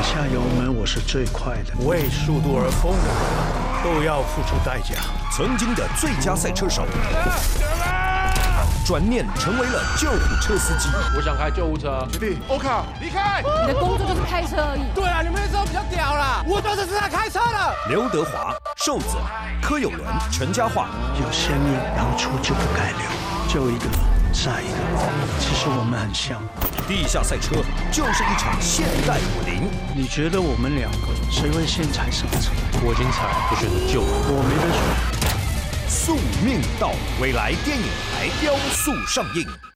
下油门我是最快的。 为速度而疯的人都要付出代价。 曾经的最佳赛车手，转念成为了救护车司机。 我想开救护车。 学弟，欧卡，离开！ 你的工作就是开车而已。 对了，你们那时候比较屌啦，我就是知道开车了。 刘德华、瘦子、柯有伦、陈嘉桦， 有些命当初就不该留，救一个杀一个。其实我们很像。 地下赛车就是一场现代武林。 你觉得我们两个谁会先踩刹车？ 我已经踩，我选择救。 我没得选。 宿命道，未来电影台雕塑上映。